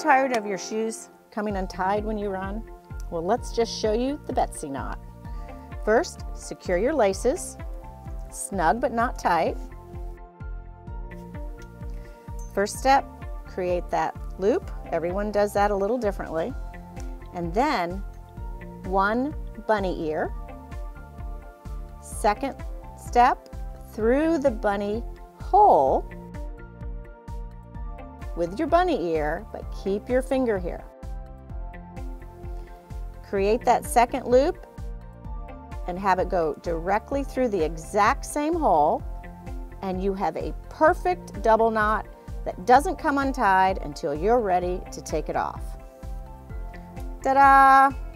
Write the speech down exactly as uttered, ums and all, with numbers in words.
tired of your shoes coming untied when you run? Well, let's just show you the Betsy knot. First, secure your laces, snug but not tight. First step, create that loop. Everyone does that a little differently. And then one bunny ear. Second step, through the bunny hole with your bunny ear, but keep your finger here. Create that second loop and have it go directly through the exact same hole, and you have a perfect double knot that doesn't come untied until you're ready to take it off. Ta-da!